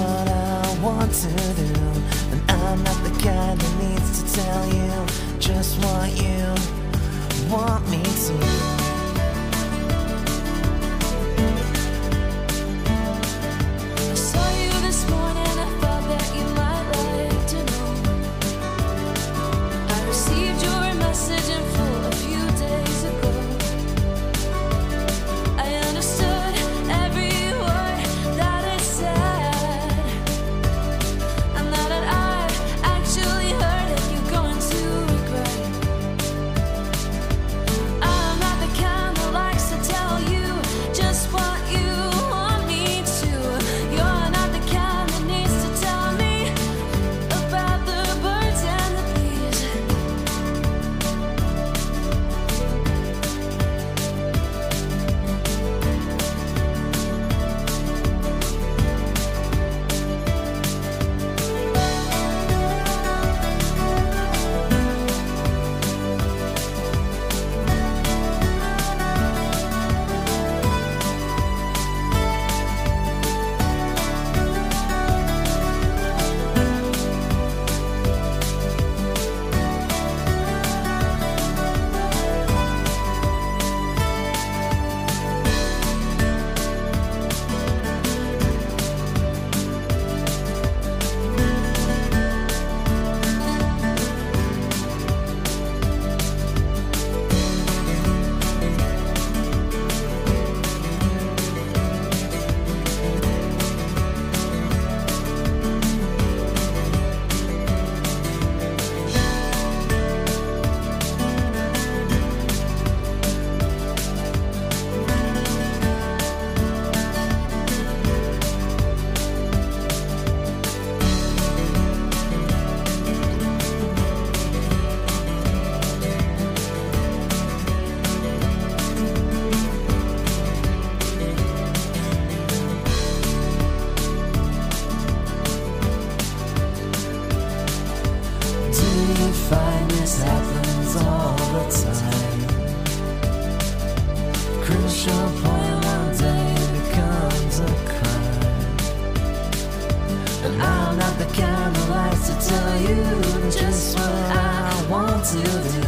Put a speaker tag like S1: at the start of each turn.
S1: what I want to do, and I'm not the guy that needs to tell you just what you want me to.
S2: I saw you this morning, I thought that you might like to know. I received your message in full a few days ago. I understood every word that it said, and now that I've actually heard it, you're going to regret. I'm not the kind that likes to tell you just what you want me to. You're not the kind that needs to tell me about the birds and the bees.
S1: Do you find this happens all the time? Crucial point one day becomes a crime, and I'm not the kind that likes to tell you just what I want to do.